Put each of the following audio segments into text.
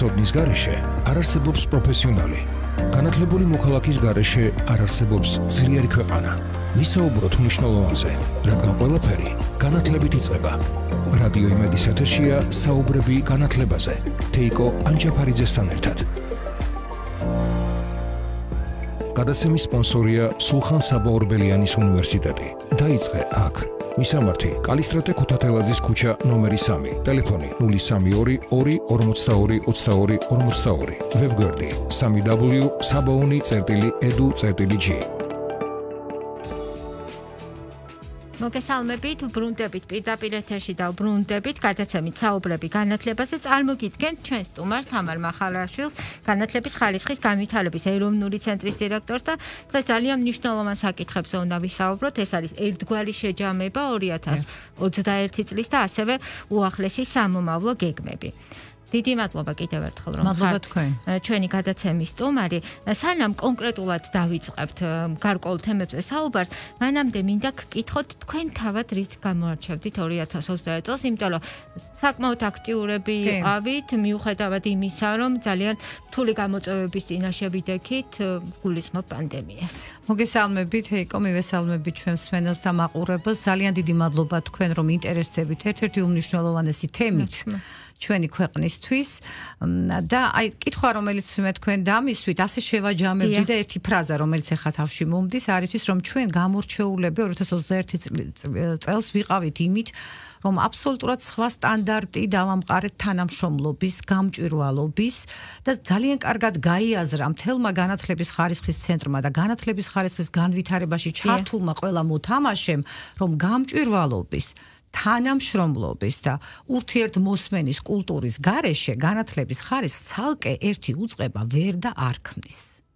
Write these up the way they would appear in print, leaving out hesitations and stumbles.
ცოდნის გარეშე არ არსებობს პროფესიონალი. განათლებული მოქალაქის გარეშე არ არსებობს ძლიერი ქვეყანა. ვისაუბროთ მნიშვნელოვანზე, რადგან ყველაფერი განათლებით იწყება. რადიო იმედის ეთერშია საუბრები განათლებაზე. თეიკო ანჯაფარიძესთან ერთად. გადაცემის სპონსორია სულხან საბა ორბელიანის უნივერსიტეტი. დაიწყე აქ. მისამართი კალისტრატე ქუთათელაძის ქუჩა ნომერი 3, ტელეფონი 032 242 22 42, ვებგვერდი www.sabauni.edu.gr. მოგესალმებით, უბრუნდებით პირდაპირ ეთერში და უბრუნდებით გადაცემით საუბრები განათლებაზე. წარმოგიდგენთ ჩვენ სტუმარს თამარ მახალაშვილს, განათლების ხარისხის განვითარების ეროვნული ცენტრის დირექტორს და დღეს ძალიან მნიშვნელოვან საკითხებზე უნდა ვისაუბროთ. ეს არის ერთგვარი შეჯამება 2021 წლის და ასევე უახლესი სამომავლო გეგმები. დიდი მადლობა კიდევ ერთხელ რომ ხართ ჩვენი გადაცემის სტუმარი. სანამ კონკრეტულად დავიწყებთ გარკვეულ თემებზე საუბარს, მანამდე მინდა გკითხოთ თქვენ თავად რით გამოარჩევდით 2021 წელს, იმიტომ რომ საკმაოდ აქტიურები იყავით, მიუხედავად იმისა, რომ ძალიან რთული გამოწვევების წინაშე ვიდექით გულისხმობ პანდემიას. მოგესალმებით, ეიკო, მივესალმებით ჩვენ მსმენელს და მაყურებელს. ძალიან დიდი მადლობა თქვენ რომ ინტერესდებით ერთ-ერთი უმნიშვნელოვანესი თემით ჩვენი ქვეყნისთვის და აი კითხვა რომელიც მე თქვენ დამისვით ასე შევაჯამებდი და ერთი ფრაზა რომელიც ახლა თავში მომდის არის ის რომ ჩვენ გამორჩეულები 2021 წელს ვიყავით იმით რომ აბსოლუტურად სხვა სტანდარტი დავამყარეთ თანამშრომლობის, გამჭვირვალობის და ძალიან კარგად გაიაზრა მთელმა განათლების ხარისხის ცენტრმა და განათლების ხარისხის განვითარებაში ჩართულმა ყველა მოთამაშემ რომ გამჭვირვალობის თანამშრომლობის და ურთიერთმოსმენის კულტურის გარეშე განათლების ხარისხს ცალკე ერთი უწყება ვერ და არ ქმნის.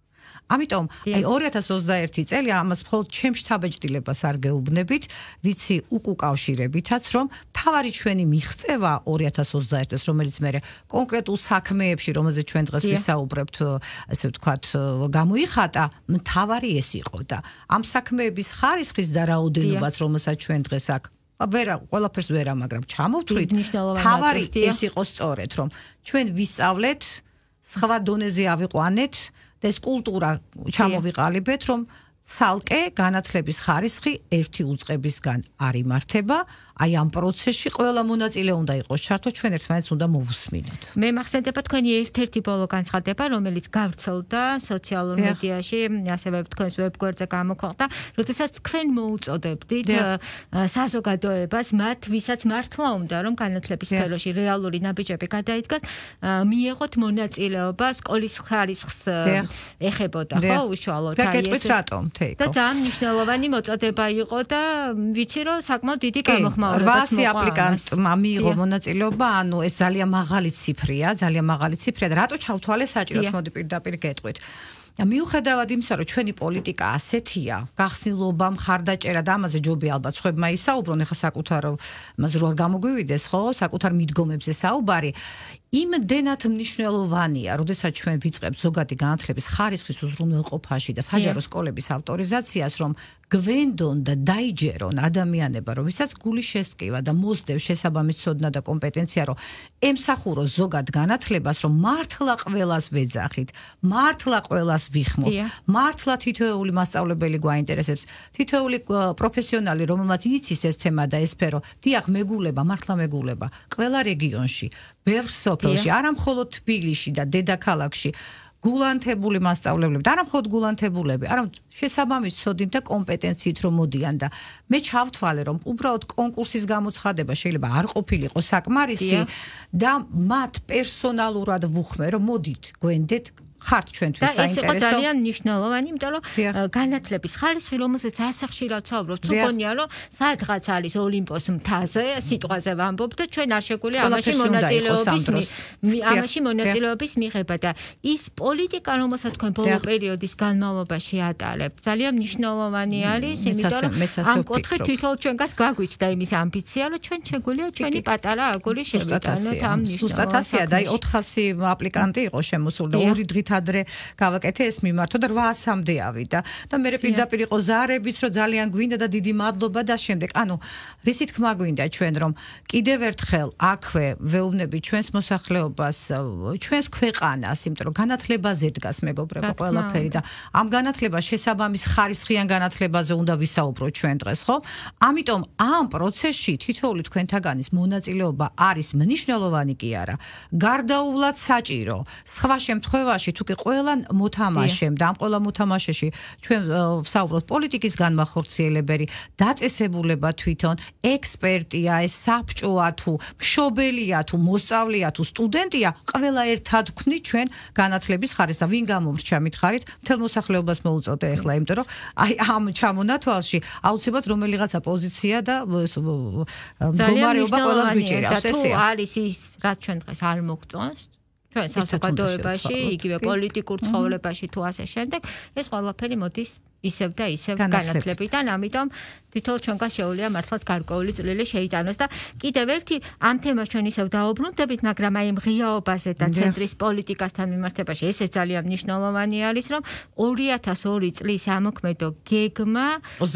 ამიტომ აი 2021 წელი ამას მხოლოდ ჩემ შთაბეჭდილებას არ გეუბნებით, ვიცი უკავშირებითაც რომ თავარი ჩვენი მიღწევა 2021 წელს, რომელიც მე კონკრეტულ საქმეებში, რომელზეც ჩვენ დღეს ვისაუბრებთ, ასე ვთქვათ, გამოიხატა, თავარი ეს იყო და ამ საქმეების ხარისხის და რაოდენობაც, რომელსაც ჩვენ დღეს აქ ყველაფერს ვერა, მაგრამ ჩამოვთვლით, თავარი ეს იყო სწორედ, რომ ჩვენ ვისწავლეთ, სხვა დონეზე ავიყვანეთ და ეს კულტურა ჩამოვიყალიბეთ, რომ ცალკე განათლების ხარისხი ერთი უწყებისგან არ იმართება, აი ამ პროცესში ყველა მონაწილე უნდა იყოს ჩართო, ჩვენ ერთმანეთს უნდა მოვუსმინოთ. მე მახსენდება თქვენი ერთ-ერთი ბოლო განცხადება, რომელიც გავრცელდა სოციალურ მედიაში, ასევე თქვენს ვებგვერდზე გამოქვეყნდა, როდესაც თქვენ მოუწოდებდით საზოგადოებას, მათ ვისაც მართლა უნდა რომ განათლების სფეროში რეალური ნაბიჯები გადაიდგათ, მიეღოთ მონაწილეობა სკოლის ხარისხს ეხებოდა, ხო, უშუალოდ აი ეს რატომ? და ძალიან მნიშვნელოვანი მოწოდება იყო და ვიცი რომ საკმაოდ დიდი გამოხმაურება 800 აპლიკანტმა მიიღო მონაწილეობა, ანუ ეს ძალიან მაღალი ციფრია და რატო ჩავთვალე საჭიროდ, მოდი პირდაპირ გეტყვით. მიუხედავად იმისა, რომ ჩვენი პოლიტიკა ასეთია, გახსნილობა, მხარდაჭერა და ამაზე ჯობია ალბათ სხვებმა ისაუბრონ, ეხლა საკუთარ მასე რო არ გამოგვივიდეს, ხო, საკუთარ მიდგომებზე საუბარი, იმდენად მნიშვნელოვანია, როდესაც ჩვენ ვიწყებთ ზოგადი განათლების ხარისხის უზრუნველყოფაში და საჯარო სკოლების ავტორიზაციას, რომ გვენდონ და დაიჯერონ ადამიანება, რომ ვისაც გული შესტკივა და მოსდევ შესაბამის ცოდნა და კომპეტენცია, რომ ემსახუროს ზოგად განათლებას, რომ მართლა ყველას ვეძახით, მართლა ყველას ვიხმობ, მართლა თითოეული მასწავლებელი გვაინტერესებს, თითოეული პროფესიონალი, რომელმაც იცის ეს თემა და ეს სფერო, დიახ, მეგულება, მართლა მეგულება, ყველა რეგიონში, ბევრ სოფელში, არა მხოლოდ თბილისში და დედაქალაქში, გულანთებული მასწავლებლები, და არა მხოლოდ გულანთებულები, არამედ შესაბამის ცოდნით და კომპეტენციით რომ მოდიან და მე ჩავთვალე რომ უბრალოდ კონკურსის გამოცხადება შეიძლება არ ყოფილიყო საკმარისი და მათ პერსონალურად ვუხმე რომ მოდით გვენდეთ ხართ ჩვენთვის საინტერესო. ეს იყო ძალიან მნიშვნელოვანი, იმიტომ რომ განათლების ხარისხი, რომელსაც ასე ხშირად ვსაუბრობთ, თქონია რომ სადღაც არის ოლიმპოს მთაზე, სიტყვაზე ვამბობ და ჩვენ არ შეგვიძლია ამაში მონაწილეობის მიღება და ის პოლიტიკა, რომელსაც თქვენ ბოლო პერიოდის განმავლობაში ატარებთ, ძალიან მნიშვნელოვანი არის, იმიტომ რომ ამ კუთხით თვითონ ჩვენგანს გაგვიჩნდა იმის ამბიცია, რომ ჩვენ შეგვიძლია ჩვენი პატარა აგური შევიტანოთ ამ მნიშვნელოვან. სუსტად ასეა და 400 აპლიკანტი იყო შემოსული და ორი დღით ხალხით ადრე გავაკეთე ეს მიმართვა და 800-მდე ავიდა და მე პირდაპირ იყო ზარებიც რომ ძალიან გვინდა და დიდი მადლობა და შემდეგ ანუ რისი თქმა გვინდა ჩვენ რომ კიდევ ერთხელ აქვე ვეუბნები ჩვენს მოსახლეობას ჩვენს ქვეყანას იმიტომ რომ განათლებაზე დგას მეგობრებო ყველაფერი და ამ განათლებას შესაბამის ხარისხიან განათლებაზე უნდა ვისაუბროთ ჩვენ დღეს ხო ამიტომ ამ პროცესში თითოეული თქვენთაგანის მონაწილეობა არის მნიშვნელოვანი კი არა გარდაუვლად საჭირო სხვა შემთხვევაში თუ კი ყველა მოთამაშემ და ამ ყველა მოთამაშეში ჩვენ ვსაუბრობთ პოლიტიკის განმახორციელებელი დაწესებულება თვითონ ექსპერტია ეს საბჭოა თუ მშობელია თუ მოსწავლეა თუ სტუდენტია ყველა ერთად ვქმნით ჩვენ განათლების ხარისხს და ვინ გამომრჩა მითხარით მთელ მოსახლეობას მოუწოდე ახლა იმიტომ რომ აი ამ ჩამონათვალში აუცილებლად რომელიღაცა პოზიცია და მდგომარეობა ყველას გვიჭირავს ესეა თუ არის ის რაც ჩვენ დღეს არ მოგწონს ჩვენ საზოგადოებაში იგივე პოლიტიკურ ცხოვრებაში თუ ასე შემდეგ ეს ყველაფერი მოდის ისევ და ისევ განათლებიდან ამიტომ თითოეულ ჩვენგან შეუძლია მართლაც გარკვეული წვლილი შეიტანოს და კიდევ ერთი ამ თემას ჩვენ ისევ დაუბრუნდებით მაგრამ აი ამ ღიაობაზე და ცენტრის პოლიტიკასთან მიმართებაში ესე ძალიან მნიშვნელოვანი არის რომ 2002 წლის სამოქმედო გეგმა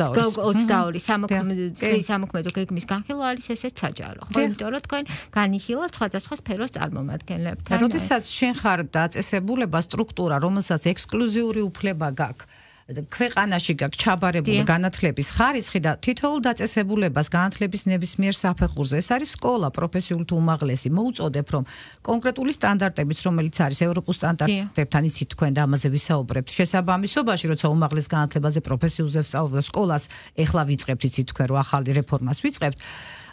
22 წლის სამოქმედო გეგმის განხილვა არის ესეც საჯარო ხო იმიტომ რომ თქვენ განიხილავთ სხვადასხვა სფეროს წარმომადგენლებთან როდესაც შენ ხარ დაწესებულება სტრუქტურა რომელსაც ექსკლუზიური უფლება გაქვს ქვეყანაში გაქვს ჩაბარებული განათლების ხარისხი და თითოეულ დაწესებულებას განათლების ნებისმიერ საფეხურზე ეს არის სკოლა პროფესიული თუ უმაღლესი მოუწოდებ რომ კონკრეტული სტანდარტებით რომელიც არის ევროპულ სტანდარტებთან იცით თქვენ და ამაზე ვისაუბრებთ შესაბამისობაში როცა უმაღლეს განათლებაზე პროფესიულზე ვსაუბრობთ სკოლას ეხლა ვიწყებთ იცით თქვენ რომ ახალი რეფორმას ვიწყებთ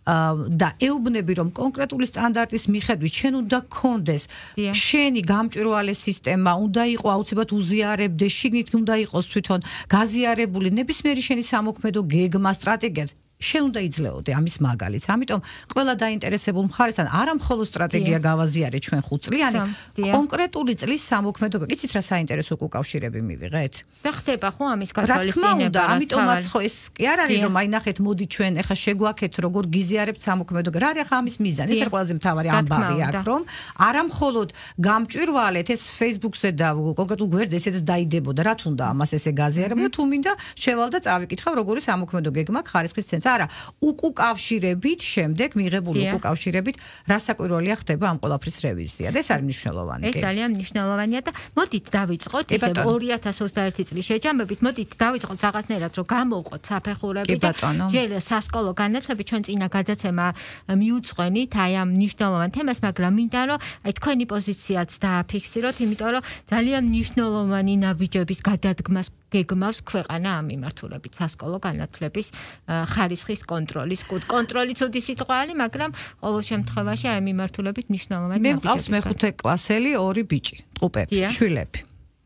და ეუბნები რომ კონკრეტული სტანდარტის მიხედვით შენ უნდა გქონდეს შენი გამჭვირვალე სისტემა უნდა იყო აუცილებლად უზიარებდეს შიგნით უნდა იყოს თვითონ გაზიარებული ნებისმიერი შენი სამოქმედო გეგმა სტრატეგია შენ უნდა იძლეოდე ამის მაგალითს ამიტომ ყველა დაინტერესებულ მხარესთან არა მხოლოდ სტრატეგია გავაზიარე ჩვენ 5 წლიანი კონკრეტული წლის სამოქმედო გიცით რა საინტერესო უკავშირები მივიღეთ და ხდება ხო ამის გათვალისწინება ამიტომაც ხო ეს კი არ არის რომ აი ნახეთ მოდი ჩვენ ეხა შეგვაქეთ როგორ გიზიარებთ სამოქმედო რა არის ახლა ამის მიზანი ეს არის ყველაზე მთავარი ამბავი აქ რომ არა მხოლოდ გამჭვირვალეთ ეს Facebook-ზე და კონკრეტულ გვერდზე ესეც დაიდებოდა რა თუნდა ამას ესე გაზიარებდა თუ მინდა შევალ და წავიკითხავ როგორი სამოქმედო გეგმა ხარისხის ცენტრ არა უკავშირებით შემდეგ მიღებული უკავშირებით რასაკვირველია ხდება ამ ყველაფრის რევიზია და ეს არის მნიშვნელოვანი ეს ძალიან მნიშვნელოვანია და მოდით დავიწყოთ ესე 2021 წლის შეჯამებით მოდით დავიწყოთ რაღაცნაირად რომ გამოვყოთ საფეხურები და ჯერ სასკოლო განათლები ჩვენ წინა გადაცემა მიუძღვენით აი ამ მნიშვნელოვან თემას მაგრამ მინდა რომ აი თქვენი პოზიციაც დააფიქსიროთ იმიტომ რომ ძალიან მნიშვნელოვანი ნაბიჯების გადადგმას გეგმავს ქვეყანა ამ მიმართულებით სასკოლო განათლების ხარისხის კონტროლი ცუდი სიტყვა არის მაგრამ ყოველ შემთხვევაში აი მიმართულებით მნიშვნელოვანი მე მყავს მეხუთე კლასელი 2 ბიჭი ტყუპები შვილები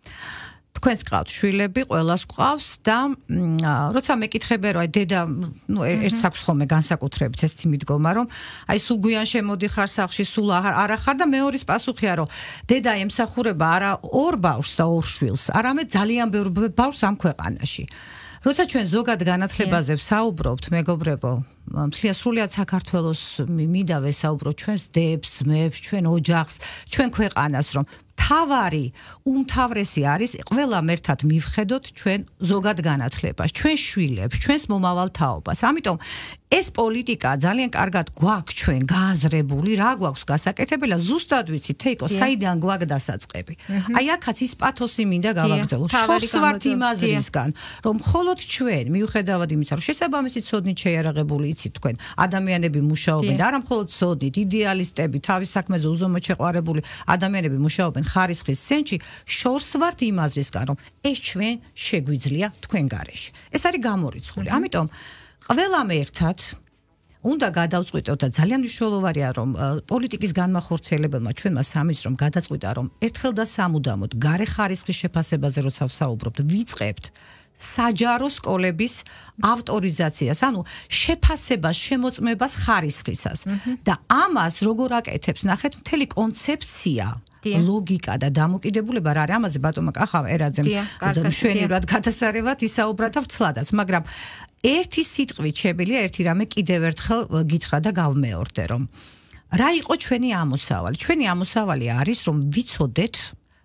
თქვენს გყავთ შვილები ყველას გყავს და როცა მეკითხები რომ აი დედა ნუ ერთს აქვს ხოლმე განსაკუთრებით ეს მიდგომა რომ აი სულ გვიან შემოდიხარ სახლში სულ არა ხარ და მეორის პასუხია რომ დედა ემსახურება არა 2 ბავშვს და 2 შვილს არამედ ძალიან ბევრ ბავშვს ამ ქვეყანაში როცა ჩვენ ზოგად განათლებაზე ვსაუბრობთ მეგობრებო მთლიან სრულიად საქართველოს მინდა ვესაუბროთ ჩვენს დებს ძმებს ჩვენ ოჯახს ჩვენ ქვეყანას რომ თავარი უმთავრესი არის ყველამ ერთად მივხედოთ ჩვენ ზოგად განათლებას ჩვენ შვილებს ჩვენს მომავალ თაობას ამიტომ ეს პოლიტიკა ძალიან კარგად გვაქვს ჩვენ გააზრებული რა გვაქვს გასაკეთებელი ზუსტად ვიცით თეიკო საიდან გვაქვს დასაწყები აი აქაც ის პათოსი მინდა გავაგრძელო შორს ვართ იმ აზრისგან რომ მხოლოდ ჩვენ მიუხედავად იმისა რომ შესაბამისი ცოდნით შეიარაღებული იცით თქვენ ადამიანები მუშაობენ და არა მხოლოდ ცოდნით იდეალისტები თავის საქმეზე უზომოდ შეყვარებული ადამიანები მუშაობენ ხარისხის ცენტრში შორს ვართ იმ აზრისგან რომ ეს ჩვენ შეგვიძლია თქვენ გარეშე ეს არის გამორიცხული ამიტომ ყველამ ერთად უნდა გადავწყვიტოთ და ძალიან მნიშვნელოვანია რომ პოლიტიკის განმახორციელებელმა ჩვენმა სამის რომ გადაწყვიტა რომ ერთხელ და სამუდამოდ გარე ხარისხის შეფასებაზე როცა ვსაუბრობთ ვიწყებთ საჯარო სკოლების ავტორიზაციას, ანუ შეფასებას, შემოწმებას ხარისხისას. და ამას როგორ აკეთებს, ნახეთ, მთელი კონცეფცია, ლოგიკა და დამოკიდებულება რა არის ამაზე ბატონმა კახა ერაძემ მშვენივრად გადასარევად ისაუბრა და ვცლადაც, მაგრამ ერთი სიტყვით შეგვიძლია ერთი რამე კიდევ ერთხელ გითხრა და გავმეორდე, რომ რა იყო ჩვენი ამოსავალი? ჩვენი ამოსავალი არის, რომ ვიცოდეთ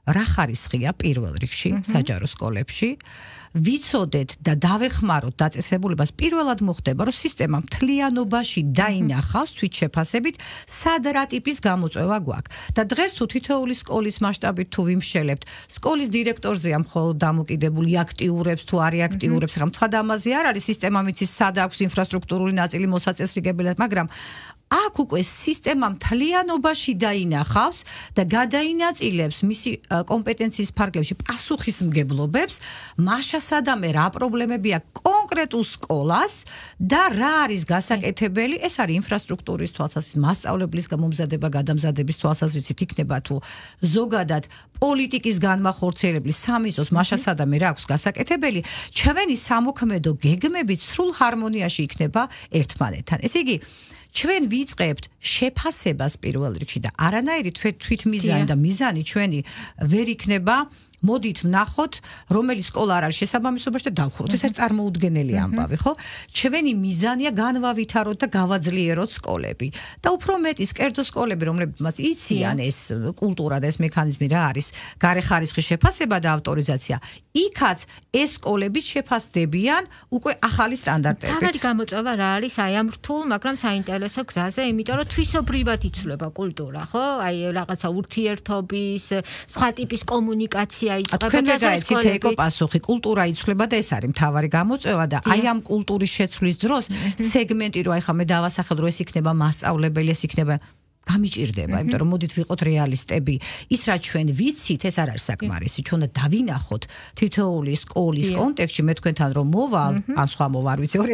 რა ხარისხია პირველ რიგში საჯარო სკოლებში ვიცოდეთ და დავეხმაროთ დაწესებულებას პირველად მოხდება რომ სისტემა მთლიანობაში დაინახავს თვით შეფასებით სად რა ტიპის გამოწვევა გვაქვს და დღეს თუ თითოეული სკოლის მასშტაბით თუ ვიმსჯელებთ სკოლის დირექტორზეა მხოლოდ დამოკიდებული აქტიურებს თუ არ აქტიურებს რა მთლად ამაზე არ არის სისტემა მიცის სად აქვს ინფრასტრუქტურული ნაწილი მოსაწესრიგებლად მაგრამ აქ უკვე სისტემა მთლიანობაში დაინახავს და გადაინაწილებს მისი კომპეტენციის ფარგლებში პასუხისმგებლობებს მაშასადამე რა პრობლემები აქვს კონკრეტულ სკოლას და რა არის გასაკეთებელი ეს არის ინფრასტრუქტურის თვალსაზრისით მასწავლებლის გამომზადება გადამზადების თვალსაზრისით იქნება თუ ზოგადად პოლიტიკის განმახორციელeblis სამისოს მაშასადამე რა აქვს გასაკეთებელი ჩვენი სამოქმედო გეგმები სრულ ჰარმონიაში იქნება ერთმანეთთან ესე იგი ჩვენ ვიწყებთ შეფასებას პირველ რიგში და არანაირი თვითმიზანი და მიზანი ჩვენი ვერ იქნება მოდით ვნახოთ რომელი სკოლა არ არის შესაბამისობაში და დავხუროთ ეს არის წარმოუდგენელი ამბავი ხო ჩვენი მიზანია განვავითაროთ და გავაძლიეროთ სკოლები და უფრო მეტის კერძო სკოლები რომლებიც იციან ეს კულტურა და ეს მექანიზმი რა არის გარეხარისხის შეფასება და ავტორიზაცია იქაც ეს სკოლები შეფასდებიან უკვე ახალი სტანდარტებით თავი გამოწვევა რა არის აი ამ რთულ მაგრამ საინტერესო გზაზე იმიტომ რომ თვისობრივად იცვლება კულტურა ხო აი რაღაცა ურთიერთობის სხვა ტიპის კომუნიკაცია თქვენ გაიცით ეკო პასუხი კულტურა იცვლება და ეს არის მთავარი გამოწვევა და აი ამ კულტურის შეცვლის დროს სეგმენტი რომ აი ხა მე დავასახელ რომ ეს იქნება მასწავლებელი ეს იქნება გამიჭირდება იმიტომ რომ მოდით ვიყოთ რეალისტები ის რაც ჩვენ ვიცით ეს არ არის საკმარისი ჩვენ უნდა დავინახოთ თითოეული სკოლის კონტექსტში მე თქვენთან რომ მოვალ ან სხვა მოვალ არ ვიცი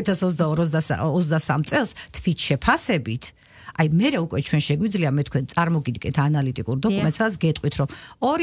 2022-23 წელს თვით შეფასებით აი მე უკვე ჩვენ შეგვიძლია მე თქვენ წარმოგიდგეთ ანალიტიკურ დოკუმენტს სადაც გეტყვით რომ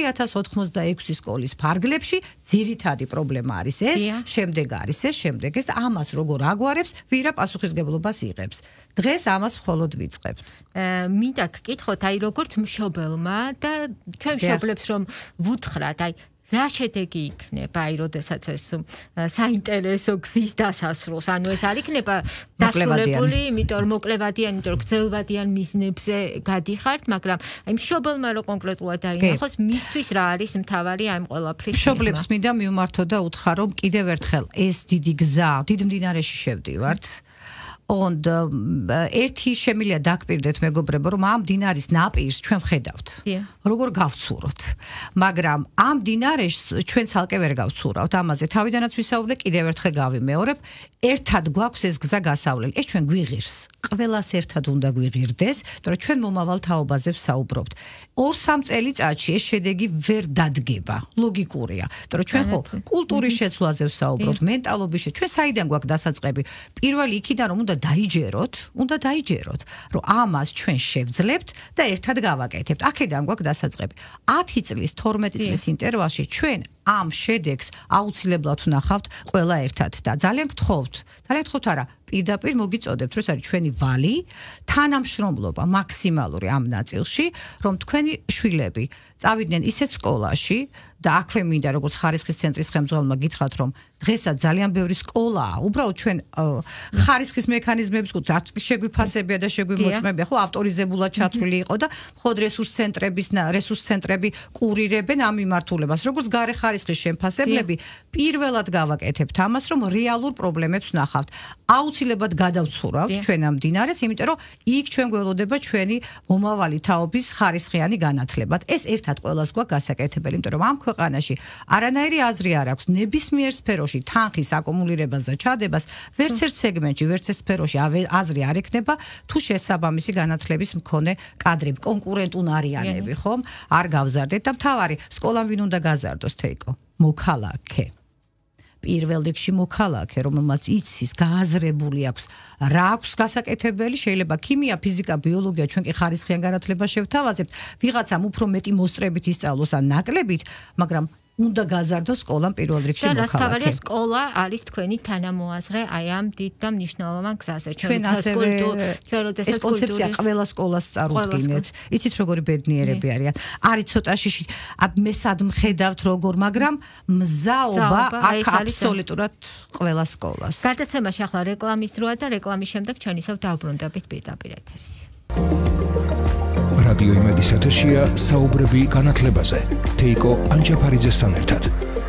2086 სკოლის ფარგლებში ძირითადი პრობლემა არის ეს შემდეგ არის ეს შემდეგ ეს ამას როგორ აგვარებს ვირა პასუხისგებლობას იღებს დღეს ამას მხოლოდ ვიწყებთ მინდა გკითხოთ აი როგორც მშობელმა და ჩვენ მშობლებს რომ ვუთხრათ აი რა შედეგი იქნება აი როდესაც ეს საინტერესო გზის დასასრულს ანუ ეს არ იქნება დასრულებული იმიტომ რომ მოკლევადიანი იმიტომ რომ გრძელვადიან მიზნებზე გადიხართ მაგრამ აი მშობელმა რო კონკრეტულად დაინახოს მისთვის რა არის მთავარი აი ამ ყველაფრის მშობლებს მინდა მივმართო და უთხრა რომ კიდევ ერთხელ ეს დიდი გზა დიდ მდინარეში შევდივართ Und ერთი შემილია დაგპირდეთ მეგობრებო რომ ამ დინარის ნაპირს ჩვენ ვხედავთ. როგორ გავცუროთ. მაგრამ ამ დინარეს ჩვენ ცალკე ვერ გავცურავთ. ამაზე თავიდანაც ვისაუბრე, კიდევ ერთხელ გავიმეორებ, ერთად გვაქვს ეს გზა გასავლელი. ეს ჩვენ გვიღირს. ყველას ერთად უნდა გვიღირდეს, თორე ჩვენ მომავალ თაობაზე ვსაუბრობთ. 2-3 წელიწადში ეს შედეგი ვერ დადგება. ლოგიკურია. თორე ჩვენ ხო კულტურის შეცვლაზე ვსაუბრობთ, მენტალობის ჩვენ საიდან გვაქვს დასაწყები? პირველი იქიდან რომ უნდა დაიჯეროთ, რომ ამას ჩვენ შევძლებთ და ერთად გავაკეთებთ. აქედან გვაქვს დასაწყები. 10 წლის, 12 წლის ინტერვალში ჩვენ ამ შედეგს აუცილებლად ვნახავთ ყველა ერთად და ძალიან გთხოვთ არა, პირდაპირ მოგიწოდებთ, რომ ეს არის ჩვენი ვალი, თანამშრომლობა მაქსიმალური ამ ნაწილში, რომ თქვენი შვილები წავიდნენ ისეთ სკოლაში და აქვე მინდა როგორც ხარისხის ცენტრის ხელმძღვანელმა გითხრათ, რომ დღესაც ძალიან ბევრი სკოლაა, უბრალოდ ჩვენ ხარისხის მექანიზმებს გვაქვს, არც შეგვიფასებია და შეგვიმოწმებია, ხო, ავტორიზებულად ჩათვლილი იყო და მხოლოდ რესურს ცენტრები კურირებენ ამ მიმართულებას, როგორც გარე ხარისხის შემფასებლები, პირველად გავაკეთებთ ამას, რომ რეალურ პრობლემებს ვნახავთ. აუცილებლად გადავცურავთ ჩვენ ამ დინარეს, იმიტომ რომ იქ ჩვენ გველოდება ჩვენი მომავალი თაობის ხარისხიანი განათლებად. ეს ერთად ყველას გვაქვს გასაკეთებელი, იმიტომ რომ ამ ქვეყანაში არანაირი აზრი არ აქვს ნებისმიერ სფეროში თანხის აკუმულირებას და ჩადებას, ვერც ერთ სეგმენტში, ვერც ერთ სფეროში აზრი არ ექნება, თუ შესაბამისი განათლების მქონე კადრები, კონკურენტუნარიანები, ხომ? არ გავზარდეთ და მთავარი, სკოლამ ვინ უნდა გაზარდოს, თეიკო? მოქალაქე. პირველ რიგში მოქალაქე, რომელმაც იცის, გააზრებული აქვს, რა აქვს გასაკეთებელი, შეიძლება ქიმია, ფიზიკა, ბიოლოგია, ჩვენ კი ხარისხიან განათლებას შევთავაზებთ, ვიღაცამ უფრო მეტი მოსწრებით ისწავლოს ან ნაკლებით, მაგრამ უნდა გაზარდოს სკოლამ პირველ რიგში მოქალაქე. და რასთავარია სკოლა არის თქვენი თანამოაზრე აი ამ დიდ და მნიშვნელოვან გზაზე. ჩვენ ასევე ეს კონცეფცია ყველა სკოლას წარუდგინეთ. იცით როგორი ბედნიერები არიან. არის ცოტა შიში, მე სად მხედავთ როგორ, მაგრამ მზაობა აქ აბსოლუტურად ყველა სკოლას. გადაცემაში ახლა რეკლამის დროა და რეკლამის შემდეგ ჩვენ ისევ დავბრუნდებით პირდაპირ ეთერში. რადიო იმედის ეთერშია საუბრები განათლებაზე. თეიკო ანჯაფარიძესთან ერთად.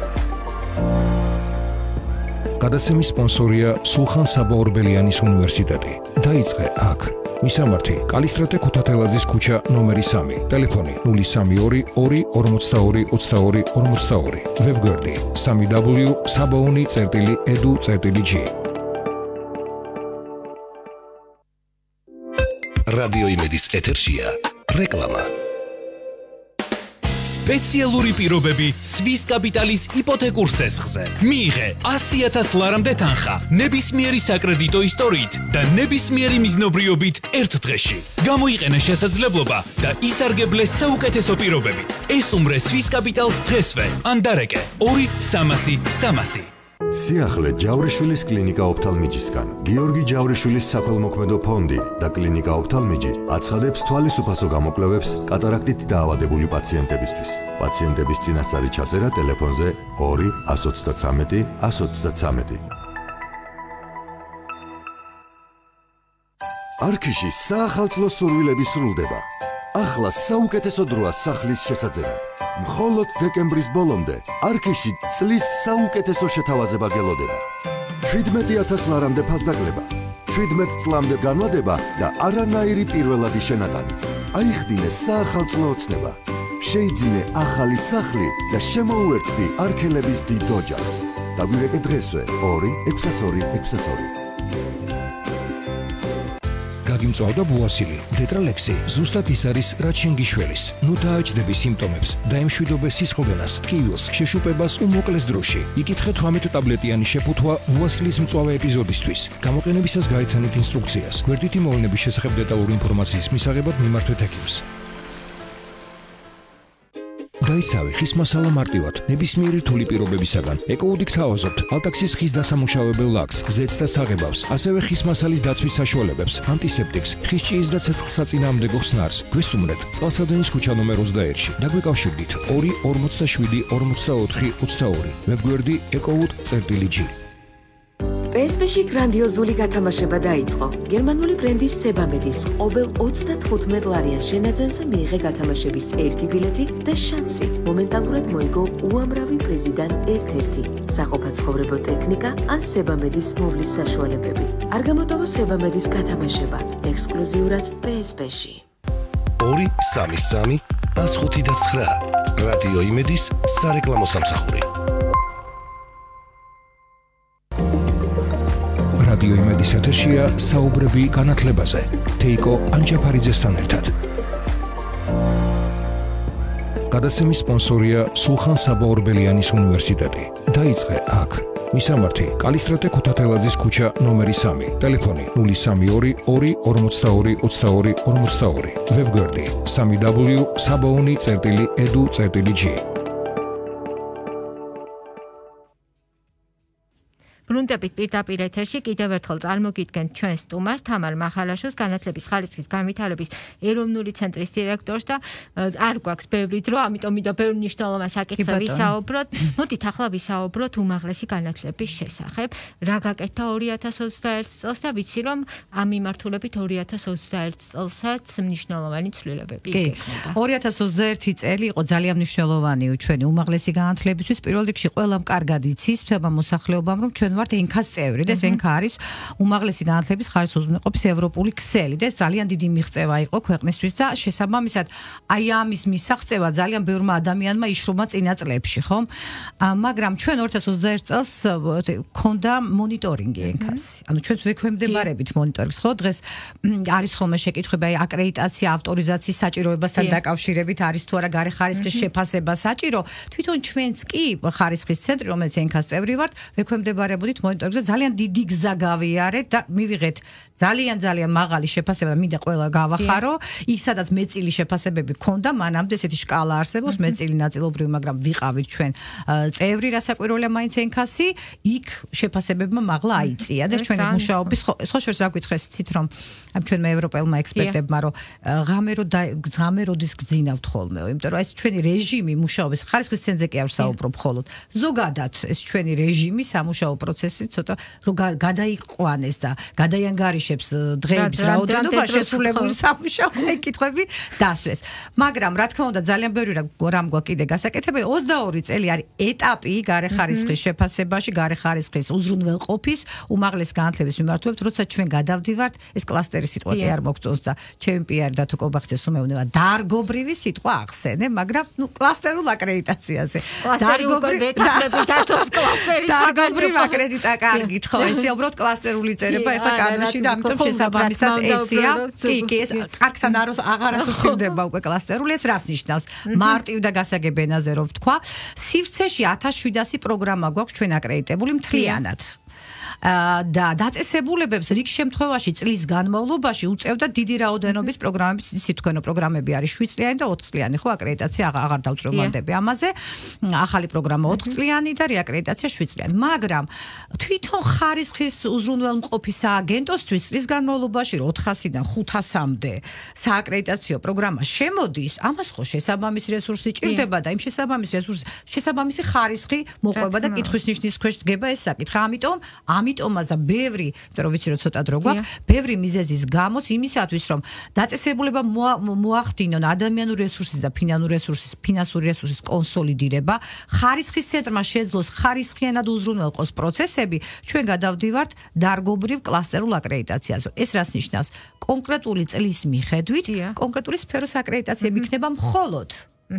გადაცემის სპონსორია სულხან საბა ორბელიანის უნივერსიტეტი. დაიწყე აქ. მისამართი: კალისტრატე ქუთათელაძის ქუჩა ნომერი 3. ტელეფონი 032 242 22 42. ვებგვერდი www.sabauni.edu.gr. რადიო იმედის ეთერშია რეკლამა. სპეციალური პირობები სვის კაპიტალის იპოთეკურ სესხზე. მიიღე 100,000 ლარამდე თანხა ნებისმიერი საკრედიტო ისტორიით და ნებისმიერი მიზნობრიობით ერთ დღეში. გამოიყენე შესაძლებლობა და ისარგებლე საუკეთესო პირობებით. ესტუმრე სვის კაპიტალს დღესვე ან დარეკე 2-300-300. სიახლე ჯავრიშვილის კლინიკა ოფთალმიჯისგან. გიორგი ჯავრიშვილის საქველმოქმედო ფონდი და კლინიკა ოფთალმიჯი აცხადებს თვალის გამოკვლევებს კატარაქტით დაავადებული პაციენტებისთვის. პაციენტების წინასწარი ჩაწერა ტელეფონზე 2-133 133. არქიში საახალწლო სურვილები სრულდება. ახლა საუკეთესო დროა სახლის შესაძენად. მხოლოდ დეკემბრის ბოლომდე არქიში წლის საუკეთესო შეთავაზება გელოდება. 17,000 ლარამდე ფასდაკლება, 17 წლამდე განმავლობა და არანაირი პირველადი შენატანი. აიხდინე საახალწლო ოცნება. შეიძინე ახალი სახლი და შემოუერთდი არქელების დიდ ოჯახს. დაგვირეკე დღესვე 2-602-602. გაგიმწვავდა ბუასილი, დეტრალექსი, ზუსტად ის არის, რაც შენ გიშველის. ნუ დააჭდები სიმპტომებს, დაემშვიდობე სისხლდენას, ტკივილს, შეშუპებას უმოკლეს დროში. იკითხე 18 ტაბლეტიანი შეფუთვა ბუასილის მწვავე ეპიზოდისთვის. გამოყენებისას გაიცანით ინსტრუქციას. გვერდითი მოვლენების შესახებ დეტალური ინფორმაციის მისაღებად მიმართვეთ ექიმს. დაიცავი ხის მასალა მარტივად, ნებისმიერი რთული პირობებისაგან. ეკოუდით თავაზობთ ალტაქსის ხის დასამუშავებელ ლაკს, ზეთს და საღებავს, ასევე ხის მასალის დაცვის საშუალებებს, ანტისეპტიკს, ხის ჭიის და ცეცხლსაწინააღმდეგო ხსნარს. გვესტუმრეთ წყალსადენის ქუჩა ნომერ 21-ში. დაგვიკავშირდით 2-47-24-22. ვებგვერდი ecowood.gr. PSP-ში გრანდიოზული გათამაშება დაიწყო. გერმანული ბრენდის სებამედის ყოველ 35 ლარიან შენაძენზე მიიღე გათამაშების 1 ბილეთი და შანსი. მომენტალურად მოიგო უამრავი პრიზიდან 1-1, საყოფაცხოვრებო ტექნიკა ან სებამედის მოვლის საშუალებები. არ გამოტოვო სებამედის გათამაშება ექსკლუზიურად PSP-ში. 2-3-3 105-9 რადიო იმედის სარეკლამო სამსახური. რადიო იმედის ეთერშია საუბრები განათლებაზე. თეიკო ანჯაფარიძესთან ერთად. გადაცემის სპონსორია სულხან საბა ორბელიანის უნივერსიტეტი. დაიწყე აქ. მისამართი: კალისტრატე ქუთათელაძის ქუჩა ნომერი 3. ტელეფონი 032 242 22 42. ვებგვერდი www.sabauni.edu.gr. ბრუნდებით პირდაპირ ეთერში კიდევ ერთხელ წარმოგიდგენთ ჩვენ სტუმარს თამარ მახალაშვილს, განათლების ხარისხის განვითარების ეროვნული ცენტრის დირექტორს და არ გვაქვს ბევრი დრო, ამიტომ ბევრი მნიშვნელოვანი საკითხი ვისაუბროთ. მოდით ახლა ვისაუბროთ უმაღლესი განათლების შესახებ. რა გაკეთდა 2021 წელს და ვიცი რომ ამ მიმართულებით 2021 წელსაც მნიშვნელოვანი ცვლილებები იქნება. 2021 წელი იყო ძალიან მნიშვნელოვანი ჩვენი უმაღლესი განათლებისთვის. პირველ რიგში ყველამ კარგად იცის თემა მოსახლეობამ რომ ჩვენ ვართ ენქას წევრი და ეს ენქა არის უმაღლესი განათლების ხარისხის უზრუნველყოფის ევროპული ქსელი და ეს ძალიან დიდი მიღწევა იყო ქვეყნისთვის და შესაბამისად აი ამის მისაღწევა ძალიან ბევრმა ადამიანმა იშრომა წინა წლებში, ხო? მაგრამ ჩვენ 2021 წელს ქონდა მონიტორინგი ენქას. ანუ ჩვენც ვექვემდებარებით მონიტორინგს, ხო? დღეს არის ხოლმე შეკითხვები აი აკრედიტაცია, ავტორიზაციის საჭიროებასთან დაკავშირებით არის თუ არა გარე ხარისხის შეფასება საჭირო. თვითონ ჩვენც კი ხარისხის ცენტრი, რომელიც ენქას წევრი ვართ, ვექვემდებარებოდით მონიტორინგზე ძალიან დიდი გზა გავიარეთ და მივიღეთ ძალიან მაღალი შეფასება და მინდა ყველა გავახარო. იქ სადაც მეწილი შეფასებები ქონდა, მანამდე ესეთი შკალა არსებობს, მეწილი ნაწილობრივი, მაგრამ ვიყავით ჩვენ წევრი, რასაკვირველია მაინც ენქასი, იქ შეფასებებმა მაღლა აიწია და ჩვენი მუშაობის სხვა შორის რა გითხრეს ცით რომ ჩვენმა ევროპელმა ექსპერტებმა რომ ღამე როდის გძინავთ ხოლმე, იმიტომ რომ ეს ჩვენი რეჟიმი მუშაობის ხარისხის ცენტრზე კი არ საუბრობ მხოლოდ. ზოგადად ეს ჩვენი რეჟიმი სამუშაო პროცესი ცოტა რომ გადაიყვანეს და გადაიანგარიშებს დღეების რაოდენობა შესრულებული სამუშაო კითხვები დასვეს. მაგრამ რა თქმა უნდა ძალიან ბევრი რამ გვაქვს კიდე გასაკეთებელი 22 წელი არის ეტაპი გარეხარისხის შეფასებაში, გარეხარისხის უზრუნველყოფის უმაღლესი განათლების მიმართულებით, როცა ჩვენ გადავდივართ, ეს კლასტერი სიტყვა კი არ მოგწონს და ჩემი პიარი და თუ კობახცეს უმეუნება დარგობრივი სიტყვა ახსენე, მაგრამ კლასტერულ აკრედიტაციაზე. დარგობრივ აკრედიტა კარგით ხო, ესე უბრალოდ კლასტერული წერება ეხლა კანონში და ამიტომ შესაბამისად ესეა. კი, ეს აქთან აღარ ასოცირდება უკვე კლასტერული, ეს რას ნიშნავს? მარტივ და გასაგებ ენაზე რომ ვთქვა, სივრცეში 1700 პროგრამა გვაქვს ჩვენ აკრედიტებული მთლიანად. და დაწესებულებებს რიგ შემთხვევაში წლის განმავლობაში უწევდა დიდი რაოდენობის პროგრამების ისე თქვენო პროგრამები არის 7 წლიანი და 4 წლიანი ხო აკრედიტაცია აღარ დავწრობანდები ამაზე ახალი პროგრამა 4 წლიანი და რეაკრედიტაცია 7 წლიანი მაგრამ თვითონ ხარისხის უზრუნველმყოფის სააგენტოსთვის წლის განმავლობაში 400-დან 500-მდე სააკრედიტაციო პროგრამა შემოდის ამას ხო შესაბამისი რესურსი ჭირდება და იმ შესაბამისი ხარისხი მოყვება და კითხვის ნიშნის ქვეშ დგება ეს საკითხი ამიტომაც და ბევრი, იმიტომ რომ ვიცი რომ ცოტა დრო გვაქვს, ბევრი მიზეზის გამოც იმისათვის რომ დაწესებულება მოახდინონ ადამიანური რესურსის და ფინანსური რესურსის კონსოლიდირება, ხარისხის ცენტრმა შეძლოს ხარისხიანად უზრუნველყოს პროცესები, ჩვენ გადავდივართ დარგობრივ კლასტერულ აკრედიტაციაზე. ეს რას ნიშნავს? კონკრეტული წლის მიხედვით, კონკრეტული სფეროს აკრედიტაციები იქნება მხოლოდ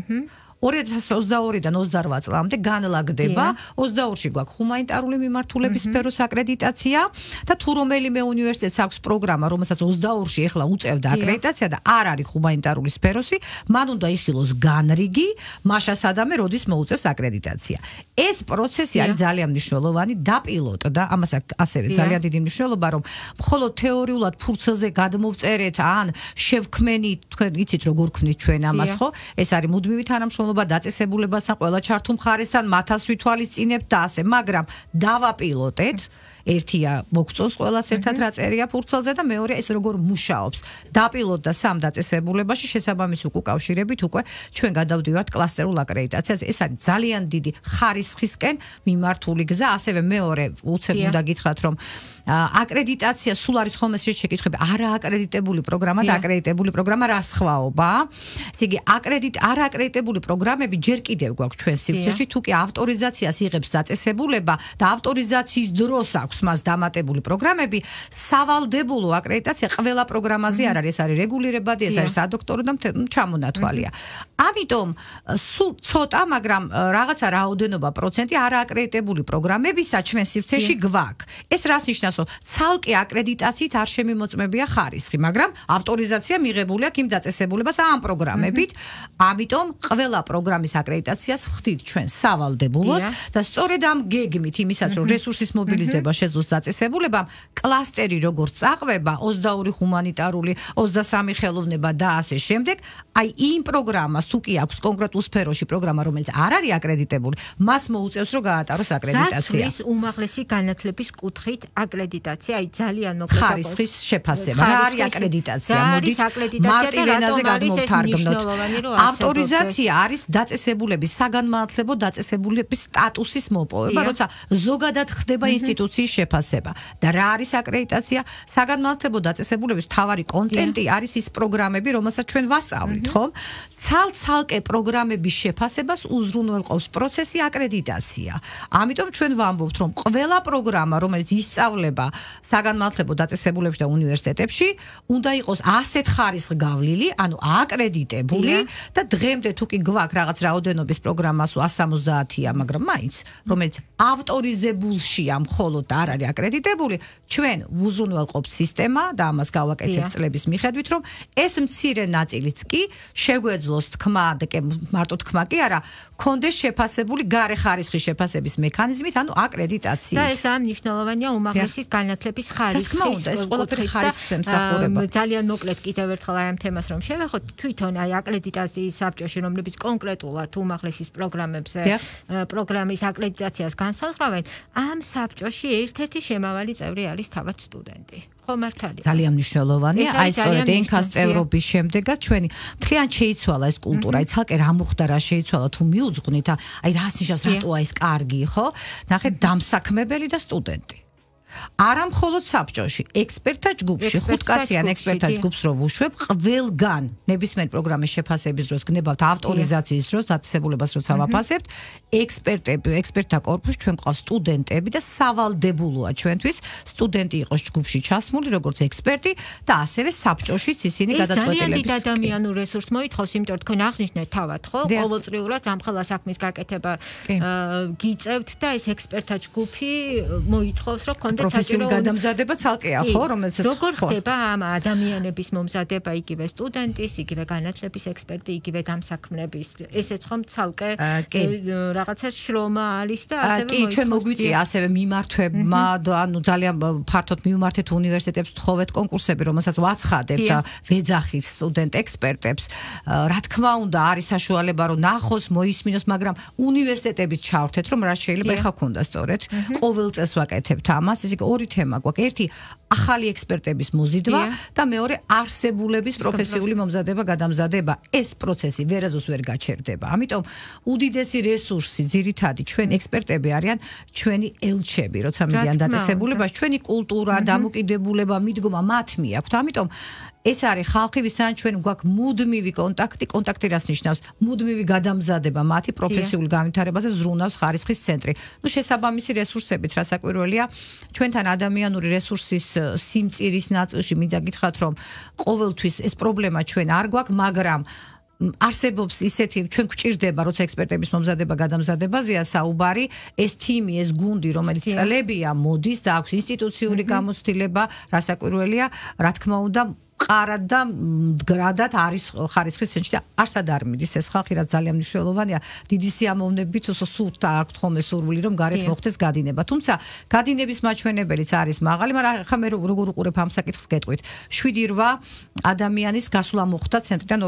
2022-დან 28 წლამდე განლაგდება 22-ში გვაქვს ჰუმანიტარული მიმართულების სფეროს აკრედიტაცია და თუ რომელიმე უნივერსიტეტს აქვს პროგრამა, რომელსაც 22-ში ეხლა უწევდა აკრედიტაცია და არ არის ჰუმანიტარული სფეროსი, მან უნდა იხილოს განრიგი, მაშა სადამე როდის მოუწევს აკრედიტაცია. ეს პროცესი არის ძალიან მნიშვნელოვანი დაპილოტდა, ამას ასევე ძალიან დიდი მნიშვნელობა, რომ მხოლოდ თეორიულად ფურცელზე გადმოვწერეთ ან შევქმენით, თქვენ იცით როგორ ქმნით ჩვენ ამას, ხო? ეს არის მუდმივი თანამშრომლობა დაწესებულებასთან ყველა ჩართულ მხარესთან მათას ვითვალისწინებთ და ასე, მაგრამ დავაპილოტეთ ერთია მოგწონს ყველას ერთად რა წერია ფურცელზე და მეორე ეს როგორ მუშაობს. დაპილოტდა სამ დაწესებულებაში შესაბამისი უკავშირებით უკვე ჩვენ გადავდივართ კლასტერულ აკრედიტაციაზე. ეს არის ძალიან დიდი ხარისხისკენ მიმართული გზა, ასევე მეორე უცებ უნდა გითხრათ რომ აკრედიტაცია სულ არის ხოლმე შეკითხები არა აკრედიტებული პროგრამა და აკრედიტებული პროგრამა რა სხვაობაა. ესე იგი არაკრედიტებული პროგრამები ჯერ კიდევ გვაქვს ჩვენ სივრცეში, თუ კი ავტორიზაციას იღებს დაწესებულება და ავტორიზაციის დროს აქვს მას დამატებული პროგრამები, სავალდებულო აკრედიტაცია ყველა პროგრამაზე არ არის, ეს არის რეგულირებადი, ეს არის სადოქტორო და ჩამონათვალია. ამიტომ სულ ცოტა, მაგრამ რაღაცა რაოდენობა პროცენტი არააკრედიტებული პროგრამებისა ჩვენ სივრცეში გვაქვს. ეს რას ნიშნავს? ცალკე აკრედიტაციით არ შემიმოწმებია ხარისხი, მაგრამ ავტორიზაცია მიღებული აქვს იმ დაწესებულებას ამ პროგრამებით. ამიტომ ყველა პროგრამის აკრედიტაციას ვხდით ჩვენ სავალდებულოს და სწორედ ამ გეგმით იმისაც რომ რესურსის მობილიზება შეძლოს დაწესებულებამ, კლასტერი როგორც წაყვება 22 ჰუმანიტარული, 23 ხელოვნება და ასე შემდეგ, აი იმ პროგრამას თუ კი აქვს კონკრეტულ სფეროში პროგრამა, რომელიც არ არის აკრედიტებული, მას მოუწევს რომ გაატაროს აკრედიტაცია. ეს უმაღლესი განათლების კუთხით აკრედიტაცია, აი ძალიან მოკლედ ხარისხის შეფასება. რა არის აკრედიტაცია? მოდით მარტივ ენაზე გადმოვთარგმნოთ. ავტორიზაცია არის დაწესებულების საგანმანათლებლო დაწესებულების სტატუსის მოპოვება, როცა ზოგადად ხდება ინსტიტუციის შეფასება. და რა არის აკრედიტაცია? საგანმანათლებლო დაწესებულების მთავარი კონტენტი არის ის პროგრამები, რომელსაც ჩვენ ვასწავლით, ხო? ცალკე პროგრამების შეფასებას უზრუნველყოფს პროცესი აკრედიტაცია. ამიტომ ჩვენ ვამბობთ, რომ ყველა პროგრამა, რომელიც ისწავლება საგანმანათლებლო დაწესებულებებში და უნივერსიტეტებში, უნდა იყოს ასეთ ხარისხგავლილი, ანუ აკრედიტებული და დღემდე თუ კი გვაქვს რაღაც რაოდენობის პროგრამა 170-ია, მაგრამ მაინც, რომელიც ავტორიზებულშია მხოლოდ არ არის აკრედიტებული, ჩვენ ვუზრუნველყოფთ სისტემა და ამას გავაკეთებთ წლების მიხედვით, რომ ეს მცირე ნაწილიც კი შეგვეძლოს თქმა და მარტო თქმა კი არა, კონდეს შეფასებული გარე ხარისხის შეფასების მექანიზმით, ანუ აკრედიტაციით. და ეს ამ მნიშვნელოვანია უმაღლესი განათლების ხარისხის. ეს ყველაფერი ხარისხს ემსახურება. ძალიან მოკლედ კიდევ ერთხელ ამ თემას რომ შევეხოთ, თვითონ აი აკრედიტაციის საბჭოში, რომლებიც კონკრეტულად უმაღლესის პროგრამებზე პროგრამის აკრედიტაციას განსაზღვრავენ, ამ საბჭოში ერთ-ერთი შემავალი წევრი არის თავად სტუდენტი. ხო მართალია. ძალიან მნიშვნელოვანია. აი სწორედ ენქას წევრობის შემდეგაც ჩვენი მთლიან შეიცვალა ეს კულტურა. აი ცალკე რა მოხდა, რა შეიცვალა თუ მიუძღვნით, აი რას ნიშნავს რატოა ეს კარგი, ხო? ნახეთ, დამსაქმებელი და სტუდენტი. არა მხოლოდ საბჭოში, ექსპერტთა ჯგუფში, ხუთკაციან ექსპერტთა ჯგუფს რო ვუშვებ, ყველგან ნებისმიერ პროგრამის შეფასების დროს გნებავთ ავტორიზაციის დროს დაწესებულებას როცა ვაფასებთ, ექსპერტთა კორპუსში ჩვენ გვყავს სტუდენტები და სავალდებულოა ჩვენთვის სტუდენტი იყოს ჯგუფში ჩასმული, როგორც ექსპერტი და ასევე საბჭოშიც ისინი გადაწყვეტილების. ძალიან დიდ ადამიანურ რესურსს მოითხოვს, იმიტომ რომ თქვენ აღნიშნეთ თავად, ხო? ყოველწლიურად ამხელა საქმის გაკეთება გიწევთ და ეს ექსპერტთა ჯგუფი მოითხოვს, რომ კონდეთ პროფესიული გადამზადება ცალკეა, ხო, რომელიც როგორ ხდება ამ ადამიანების მომზადება, იგივე სტუდენტის, იგივე განათლების ექსპერტი, იგივე დამსაქმნების, ესეც ხომ ცალკე რაღაცა შრომა არის და ასევე კი, ჩვენ მოგვიწია ასევე მიმართვებმა, ანუ ძალიან ფართოდ მივმართეთ უნივერსიტეტებს, თხოვეთ კონკურსები, რომელსაც ვაცხადებთ და ვეძახით სტუდენტ ექსპერტებს. რა თქმა უნდა, არის საშუალება, რომ ნახოს, მოისმინოს, მაგრამ უნივერსიტეტების ჩავრთეთ, რომ რა შეიძლება ეხა გქონდა სწორედ. ყოველ წელს ვაკეთებთ ამას. ისე ორი თემა გვაქვს. ერთი ახალი ექსპერტების მოზიდვა და მეორე არსებულების პროფესიული მომზადება, გადამზადება. ეს პროცესი ვერაზოს ვერ გაჩერდება. ამიტომ უდიდესი რესურსი, ძირითადი ჩვენ ექსპერტები არიან ჩვენი ელჩები, როცა მიდიან დაწესებულებაში, ჩვენი კულტურა, დამოკიდებულება, მიდგომა მათ მიაქვთ. ამიტომ ეს არის ხალხი, ვისთან ჩვენ გვაქვს მუდმივი კონტაქტი რას ნიშნავს? მუდმივი გადამზადება მათი პროფესიულ განვითარებაზე ზრუნავს ხარისხის ცენტრი. ნუ შესაბამისი რესურსებით, რა საკვირველია, ჩვენთან ადამიანური რესურსის სიმწირის ნაწილში მინდა გითხრათ, რომ ყოველთვის ეს პრობლემა ჩვენ არ გვაქვს, მაგრამ არსებობს ისეთი ჩვენ გვჭირდება, როცა ექსპერტების მომზადება გადამზადებაზეა საუბარი, ეს თიმი, ეს გუნდი, რომელიც წლებია მოდის და აქვს ინსტიტუციური გამოცდილება, რა საკვირველია, რა თქმა უნდა ყარად და მდგრადად არის ხარისხის ცენტრში და არსად არ მიდის ეს ხალხი, რაც ძალიან მნიშვნელოვანია. დიდი სიამოვნებით სურთა აქვთ ხოლმე სურვილი, რომ გარეთ მოხდეს გადინება. თუმცა გადინების მაჩვენებელიც არის მაღალი, მაგრამ ახლა მე როგორ უყურებ ამ საკითხს გეტყვით. 7-8 ადამიანის გასვლა მოხდა ცენტრიდან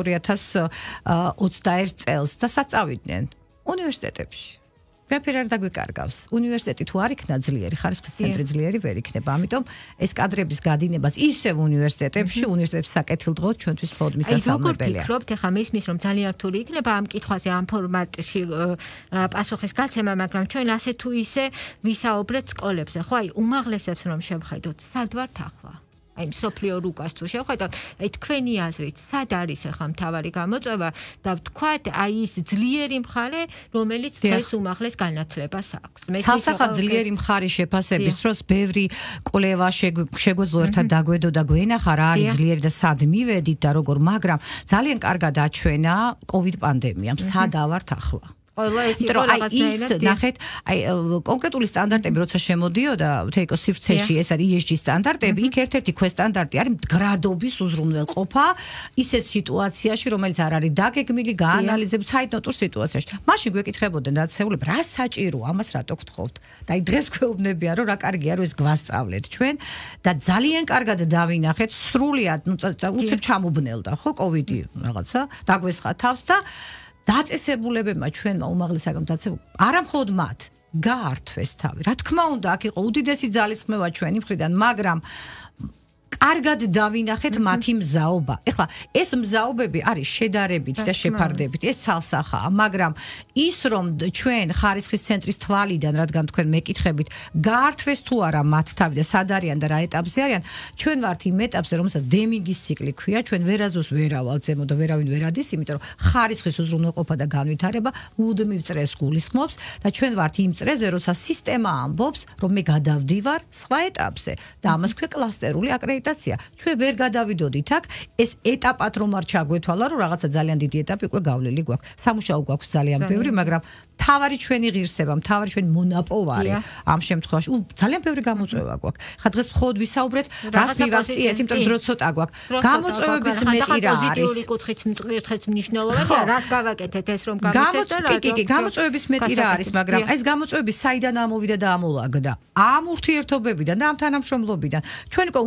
2021 წელს და საწავიდნენ უნივერსიტეტებში. ვერაფერ არ დაგვიკარგავს. უნივერსიტეტი თუ არ იქნა ძლიერი, ხარისხის ცენტრი ძლიერი ვერ იქნება. ამიტომ ეს კადრების გადინებაც ისევ უნივერსიტეტებში, უნივერსიტეტების საკეთილდღეოდ ჩვენთვის მხოლოდ მისასალმებელია. აი, როგორ ფიქრობთ, ახლა მისმის რომ ძალიან რთული იქნება ამ კითხვაზე, ამ ფორმატში პასუხის გაცემა, მაგრამ ჩვენ ასე თუ ისე ვისაუბრეთ სკოლებზე, ხო? აი, უმაღლესებს რომ შევხედოთ, სად ვართ ახლა? აი სოფლიო რუკას თუ შევხედოთ, აი თქვენი აზრით, სად არის ახლა მთავარი გამოწვევა და ვთქვათ, აი ის ძლიერი მხარე, რომელიც დღეს უმაღლეს განათლებას აქვს. თავსახად ძლიერი მხარი შეფასების დროს ბევრი კვლევა შეგვეძლო ერთად დაგვედო და გვენახა რა არის ძლიერი და სად მივედით და როგორ, მაგრამ ძალიან კარგად აჩვენა COVID პანდემიამ, სად ავართ ახლა. ის ნახეთ, აი კონკრეტული სტანდარტები როცა შემოდიოდა თეიკო სივრცეში, ეს არის ESG სტანდარტები, იქ ერთ-ერთი ქვესტანდარტი არის მდგრადობის უზრუნველყოფა ისეთ სიტუაციაში, რომელიც არ არის დაგეგმილი, გაანალიზებული საერთო სიტუაციაში. მაშინ გვეკითხებოდნენ დაწესებულება, რა საჭიროა, ამას რატო გთხოვთ? და აი დღეს გვეუბნებია, რომ რა კარგია, რომ ეს გვასწავლეთ ჩვენ და ძალიან კარგად დავინახეთ, სრულიად, ნუ უცებ ჩამობნელდა, ხო, COVID-ი რაღაცა, დაგვესხა თავს და დაწესებულებებმა ჩვენმა უმაღლესაგან არა მხოლოდ მათ გაართვეს თავი. რა თქმა უნდა, აქ იყო უდიდესი ძალისხმევა ჩვენი მხრიდან, მაგრამ კარგად დავინახეთ მათი მზაობა. ეხლა ეს მზაობები არის შედარებით და შეფარდებით, ეს ცალსახაა, მაგრამ ის რომ ჩვენ ხარისხის ცენტრის თვალიდან, რადგან თქვენ მეკითხებით, გაართვეს თუ არა მათ თავი და სად არიან და რა ეტაპზე არიან, ჩვენ ვართ იმ ეტაპზე, რომელსაც დემინგის ციკლი ქვია, ჩვენ ვერაზოს ვერავალ ზემო და ვერავინ ვერ ადის, იმიტომ რომ ხარისხის უზრუნველყოფა და განვითარება მუდმივ წრეს გულისხმობს და ჩვენ ვართ იმ წრეზე, როცა სისტემა ამბობს, რომ მე გადავდივარ სხვა ეტაპზე და ამას ქვია კლასტერული აკრედიტაცია. ჩვენ ვერ გადავიდოდით აქ, ეს ეტაპად რომ არ ჩაგვეთვალა, რომ რაღაცა ძალიან დიდი ეტაპი უკვე გავლილი გვაქვს. სამუშაო გვაქვს ძალიან ბევრი, მაგრამ თავარი ჩვენი ღირსება, თავარი ჩვენი მონაპოვარი ამ შემთხვევაში, ძალიან ბევრი გამოწვევა გვაქვს. ხა დღეს მხოლოდ ვისაუბრეთ, რას მივახციეთ, იმიტომ რომ დრო ცოტა გვაქვს. გამოწვევების მეტი რა არის? პოზიტიური კუთხით მნიშვნელოვანია, რას გავაკეთეთ ეს რომ გამოვიდა და კი, გამოწვევების მეტი რა არის, მაგრამ ეს გამოწვევები საიდან ამოვიდა და ამოლაგდა? ამ ურთიერთობებიდან და ამ თანამშრომლობიდან. ჩვენ უკვე უნივერსიტეტ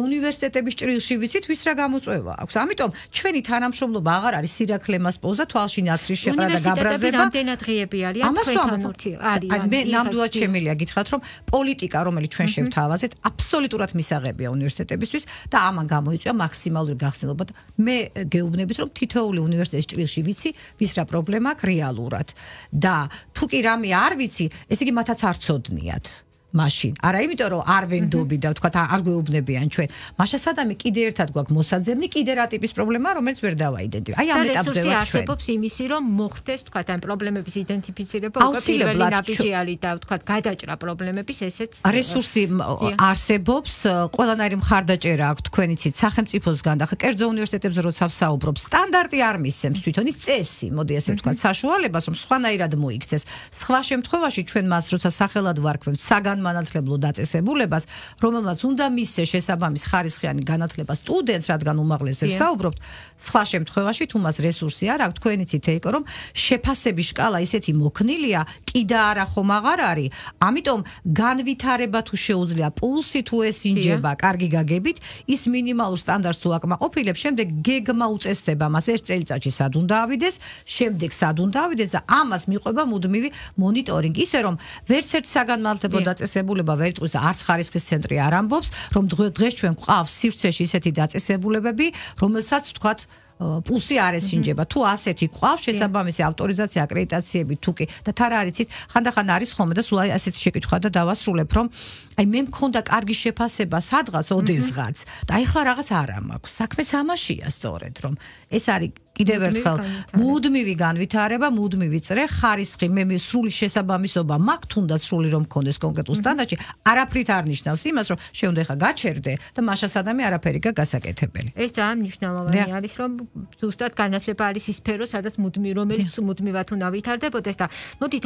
უნივერსიტეტების ჭრილში ვიცით ვის რა გამოწვევა აქვს. ამიტომ ჩვენი თანამშრომლობა აღარ არის სირაქლემას პოზა, თვალში ნაცრის შეყრა და გაბრაზება. რამდენად ღიები არიან თქვენთან არიან. მე ნამდვილად შემიძლია გითხრათ, რომ პოლიტიკა, რომელიც ჩვენ შევთავაზეთ, აბსოლუტურად მისაღებია უნივერსიტეტებისთვის და ამან გამოიწვია მაქსიმალური გახსნილობა. მე გეუბნებით, რომ თითოეული უნივერსიტეტის ჭრილში ვიცი, ვის რა პრობლემა აქვს რეალურად. და თუ კი რამე არ ვიცი, ესე იგი მათაც არ ცოდნიათ. მაშინ. არა, იმიტომ რომ არ ვენდობი და ვთქვათ არ გვეუბნებიან ჩვენ. მაშინ სადამე კიდე ერთად გვაქვს მოსაძებნი, კიდე რა ტიპის პრობლემა, რომელიც ვერ დავაიდენტიფიკე. აი ამ ეტაპზე ვართ ჩვენ. არსებობს იმისი, რომ მოხდეს, ვთქვათ, ამ პრობლემების იდენტიფიცირება, უკვე პირველი ნაბიჯი არის და ვთქვათ, გადაჭრა პრობლემების ესეც რესურსი არსებობს, ყველანაირი მხარდაჭერა აქვს თქვენიცით სახელმწიფოსგან და კერძო უნივერსიტეტებზე როცა ვსაუბრობ, სტანდარტი არ მისცემს თვითონ ის წესი, მოდი ასე ვთქვათ, საშუალებას, რომ სხვანაირად მოიქცეს. სხვა შემთხვევაში ჩვენ მას როცა სახელად ვარქმევთ საგანმანათლებლო დაწესებულებას, რომელმაც უნდა მისცე შესაბამის ხარისხიანი განათლება სტუდენტს, რადგან უმაღლესზე ვსაუბრობთ, სხვა შემთხვევაში თუ მას რესურსი არ აქვს, თქვენიცით ეიკო, რომ შეფასების სკალა ისეთი მოქნილია, კიდე არა ხომ აღარ არის, ამიტომ განვითარება თუ შეუძლია, პულსი თუ ესინჯება, კარგი გაგებით, ის მინიმალურ სტანდარტს თუ აკმაყოფილებს, შემდეგ გეგმა უწესდება მას ერთ წელიწადში სად უნდა ავიდეს, შემდეგ სად უნდა ავიდეს და ამას მიყვება მუდმივი მონიტორინგი, ისე რომ ვერც ერთ საგანმანათლებლო დაწესებულება ვერ იტყვის არც ხარისხის ცენტრი არ ამბობს, რომ დღეს ჩვენ გვყავს სივრცეში ისეთი დაწესებულებები, რომელსაც ვთქვათ პულსი არ ესინჯება. თუ ასეთი გვყავს შესაბამისი ავტორიზაცია, აკრედიტაციები თუ კი და თან არ იცით, ხანდახან არის ხოლმე და სულ ასეთი შეკითხვა და დავასრულებ, რომ აი მე მქონდა კარგი შეფასება სადღაც, ოდესღაც და ეხლა რაღაც არა მაქვს. საქმეც ამაშია სწორედ, რომ ეს არის კიდევ ერთხელ მუდმივი განვითარება, მუდმივი წრე, ხარისხი, მე სრული შესაბამისობა მაქვს, თუნდაც სრული რომ მქონდეს კონკრეტულ სტანდარტში, არაფრით არ ნიშნავს იმას, რომ შეუნდა ეხლა გაჩერდე და მაშინ სადამე არაფერი გასაკეთებელი. ეს ძალიან მნიშვნელოვანი არის, რომ ზუსტად განათლება არის ის სფერო, სადაც რომელიც მუდმივად უნდა ვითარდებოდეს და მოდით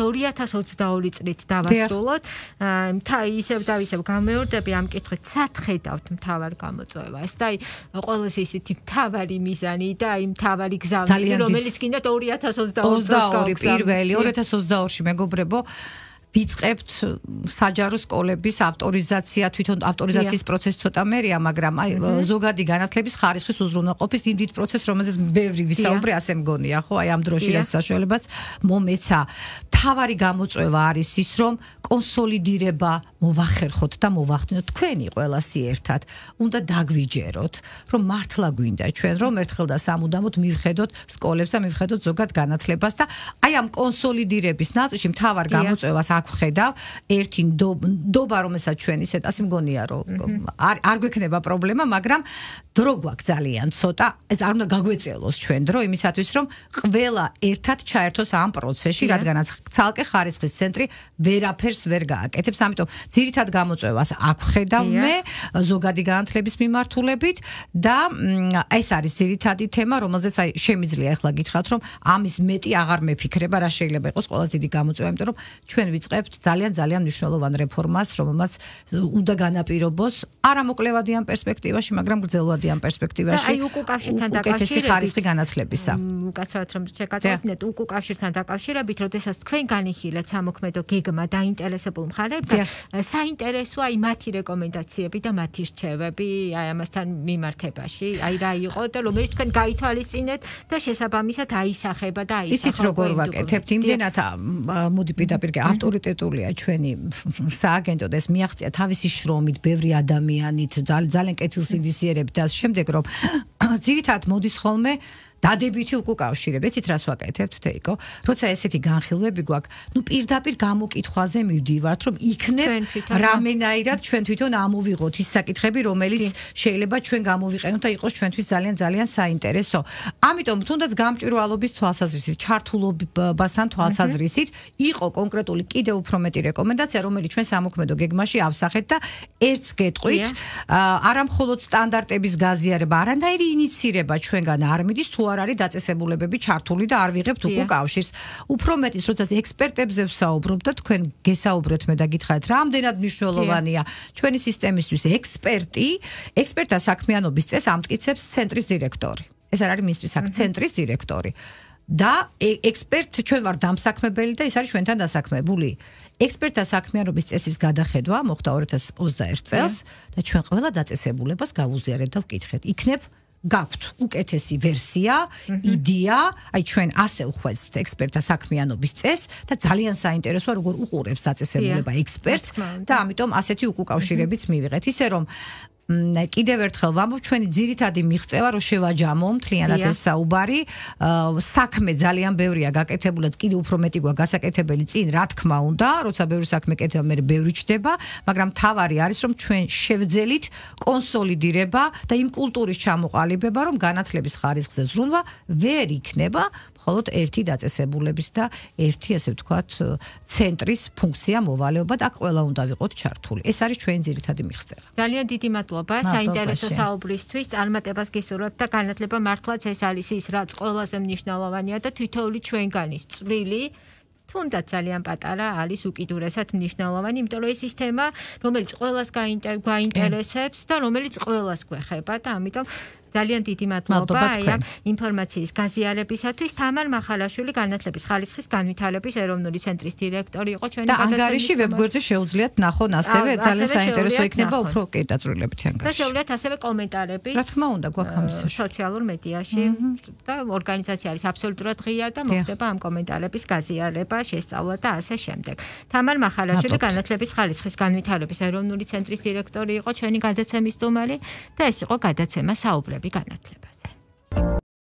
2022 წლით დავასრულოთ. ისევ და ისევ გამეორდები ამ კითხვით, სად ხედავთ მთავარ გამოწვევას და აი ყველაზე ისეთი მთავარი მიზანი და აი მთავარი გზავი, რომელიც კიდევ 2022 პირველი 2022-ში მეგობრებო ვიწყებთ საჯარო სკოლების ავტორიზაცია, თვითონ ავტორიზაციის პროცესი ცოტა მერია, მაგრამ აი ზოგადი განათლების ხარისხის უზრუნველყოფის იმ დიდ პროცესს, რომელზეც ბევრი ვისაუბრე, ასე მგონია, ხო? აი ამ დროში რაც საშუალებაც მომეცა. თავარი გამოწვევა არის ის, რომ კონსოლიდირება მოვახერხოთ და მოვახდინოთ თქვენი ყველასი ერთად. უნდა დაგვიჯეროთ, რომ მართლა გვინდა ჩვენ, რომ ერთხელ და სამუდამოდ მივხედოთ სკოლებს და მივხედოთ ზოგად განათლებას და აი ამ კონსოლიდირების ნაწილში მთავარ გამოწვევას ხედავ ერთი ნდობა, რომელსაც ჩვენ ისეთ ასე მგონია, რომ არ გვექნება პრობლემა, მაგრამ დრო გვაქვს ძალიან ცოტა, ეს არ უნდა გაგვეწელოს ჩვენ დრო იმისათვის, რომ ყველა ერთად ჩაერთოს ამ პროცესში, რადგანაც ცალკე ხარისხის ცენტრი ვერაფერს ვერ გააკეთებს, ამიტომ ძირითად გამოწვევას აქ ხედავ მე ზოგადი განათლების მიმართულებით და ეს არის ძირითადი თემა, რომელზეც აი შემიძლია ახლა გითხრათ, რომ ამის მეტი აღარ მეფიქრება, რა შეიძლება იყოს ყველაზე დიდი გამოწვევა, იმიტომ რომ ჩვენ ვიწყებთ ძალიან მნიშვნელოვან რეფორმას, რომელმაც უნდა განაპირობოს არამოკლევადიან პერსპექტივაში, მაგრამ გრძელვადიან პერსპექტივაში. აი უკუკავშირთან დაკავშირებით ხარისხი განათლებისა. უკაცრავად რომ შეგაწყვეტნეთ უკუკავშირთან დაკავშირებით, როდესაც თქვენ განიხილეთ სამოქმედო გეგმა დაინტერესებულ მხარეებთან, საინტერესოა აი მათი რეკომენდაციები და მათი რჩევები აი ამასთან მიმართებაში. აი რა იყო და რომელიც თქვენ გაითვალისწინეთ და შესაბამისად აისახება და აისახება. იცით როგორ ვაკეთებთ? იმდენად მოდი პირდაპირ ავტორიტეტულია ჩვენი სააგენტო და ეს მიაღწია თავისი შრომით, ბევრი ადამიანით, ძალიან კეთილსინდისიერებით და შემდეგ რომ ძირითადად მოდის ხოლმე დადებითი უკუკავშირები. ეცით რას ვაკეთებთ, თეიკო? როცა ესეთი განხილვები გვაქვს, ნუ პირდაპირ გამოკითხვაზე მივდივართ, რომ იქნებ რამენაირად ჩვენ თვითონ ამოვიღოთ ის საკითხები, რომელიც შეიძლება ჩვენ გამოვიყენოთ და იყოს ჩვენთვის ძალიან საინტერესო. ამიტომ თუნდაც გამჭვირვალობის თვალსაზრისით, ჩართულობასთან თვალსაზრისით იყო კონკრეტული კიდევ უფრო მეტი რეკომენდაცია, რომელიც ჩვენ სამოქმედო გეგმაში ავსახეთ და ერთს გეტყვით, არა მხოლოდ სტანდარტების გაზიარება, არანაირი ინიცირება ჩვენგან არ მიდის, თუ არ არის დაწესებულებები ჩართული და არ ვიღებთ უკავშირს. უფრო მეტიც, როცა ექსპერტებზე ვსაუბრობ და თქვენ გესაუბრეთ მე და გითხარით, რამდენად მნიშვნელოვანია ჩვენი სისტემისთვის ექსპერტთა საქმიანობის წესს ამტკიცებს ცენტრის დირექტორი. ეს არ არის მინისტრის ცენტრის დირექტორი. და ექსპერტ ჩვენ ვარ დამსაქმებელი და ის არის ჩვენთან დასაქმებული. ექსპერტთა საქმიანობის წესის გადახედვა მოხდა 2021 წელს და ჩვენ ყველა დაწესებულებას გავუზიარეთ და ვკითხეთ. იქნებ გაქვთ უკეთესი ვერსია, იდეა, აი ჩვენ ასე ვხვეწთ ექსპერტთა საქმიანობის წესს და ძალიან საინტერესოა როგორ უყურებს დაწესებულება ექსპერტს და ამიტომ ასეთი უკავშირებიც მივიღეთ. ისე რომ კიდევ ერთხელ ვამბობ, ჩვენი ძირითადი მიღწევა რომ შევაჯამო მთლიანად ეს საუბარი, საქმე ძალიან ბევრია გაკეთებული და კიდევ უფრო მეტი გვაქვს გასაკეთებელი წინ, რა თქმა უნდა, როცა ბევრი საქმე კეთება, მე ბევრი ჩდება, მაგრამ თავარი არის რომ ჩვენ შევძელით კონსოლიდირება და იმ კულტურის ჩამოყალიბება, რომ განათლების ხარისხზე ზრუნვა ვერ იქნება მხოლოდ ერთი დაწესებულების და ერთი, ასე ვთქვათ, ცენტრის ფუნქცია მოვალეობა და აქ ყველა უნდა ვიყოთ ჩართული. ეს არის ჩვენი ძირითადი მიღწევა. ძალიან დიდი მადლობა საინტერესო საუბრისთვის. წარმატებას გისურვებთ და განათლება მართლაც ეს არის ის, რაც ყველაზე მნიშვნელოვანია და თითოეული ჩვენგანის წვლილი თუნდაც ძალიან პატარა არის უკიდურესად მნიშვნელოვანი, იმიტომ რომ ეს ის თემა, რომელიც ყველას გაინტერესებს და რომელიც ყველას გვეხება და ამიტომ ძალიან დიდი მადლობა აი ინფორმაციის გაზიარებისათვის. თამარ მახალაშვილი განათლების ხარისხის განვითარების ეროვნული ცენტრის დირექტორი იყო ჩვენი გადაცემის. და ანგარიში ვებგვერდზე შეუძლიათ ნახონ ასევე ძალიან საინტერესო იქნება უფრო კეთდაწვრილებითი ანგარიში. და შეუძლიათ ასევე კომენტარები. რა თქმა უნდა, გვაქვს ამის სოციალურ მედიაში და ორგანიზაცია არის აბსოლუტურად ღია და მოხდება ამ კომენტარების გაზიარება, შესწავლა და ასე შემდეგ. თამარ მახალაშვილი განათლების ხარისხის განვითარების ეროვნული ცენტრის დირექტორი იყო ჩვენი გადაცემის სტუმარი და ეს იყო გადაცემა საუბრები განათლება.